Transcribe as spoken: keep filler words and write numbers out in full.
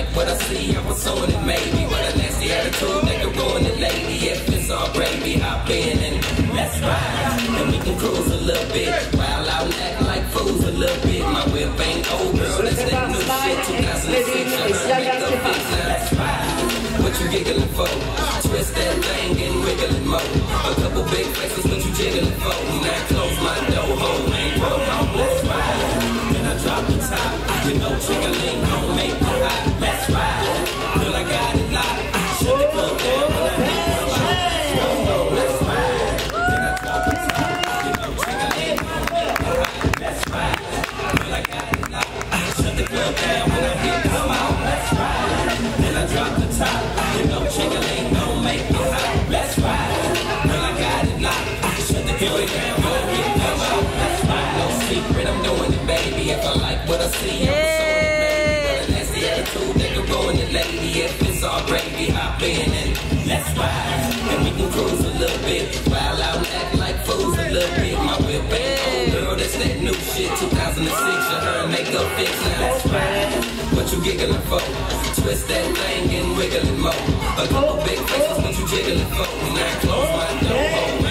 like what I see, I'm assuming it maybe. With a nasty attitude that can ruin the lady. If it's all gravy, hop in and let's ride. And we can cruise a little bit, while out and act like fools a little bit. My whip ain't old, girl, that's that new shit. two thousand six, I heard make the fix. Now let's ride. What you giggling for? Twist that thing and wiggle it more. A couple big faces, what you jiggling for? Now close my door, home ain't broke. Let's ride. Then I drop the top. You know, jiggling gon' make me hot. Let's ride. Feel like I got it locked. Shut the club down when I hit the spot. Let's ride. Then I drop the top. You know, jiggling gon' make me hot. Let's ride. Feel like I got it locked. Shut the club down when I hit the spot. Let's ride. Then I drop the top. You know, jiggling gon' make me hot. Let's ride. Feel like I got it locked. Shut the club down when I hit the spot. Let's ride. No secret, I'm doing it, baby. If I like what I see, I'm assuming it, baby. But a nasty attitude that can ruin the lady. If it's all gravy, hop in and let's ride. And we can cruise a little bit, while out and act like fools a little bit. My whip ain't old, girl, that's that new shit. two thousand six, you heard makeup fix. Now let's ride. What you giggling for? Twist that thing and wiggle it more. A couple big faces, what you jiggling for? Now close my door.